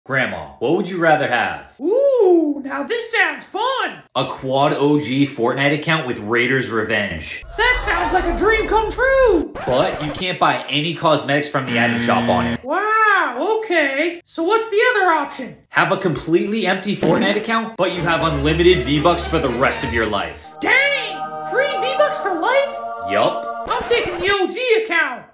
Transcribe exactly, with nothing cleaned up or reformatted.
Grandma, what would you rather have? Ooh, now this sounds fun! A quad O G Fortnite account with Raiders Revenge. That sounds like a dream come true! But you can't buy any cosmetics from the item shop on it. Wow, okay. So what's the other option? Have a completely empty Fortnite account, but you have unlimited V-Bucks for the rest of your life. Dang! Free V-Bucks for life? Yup. I'm taking the O G account!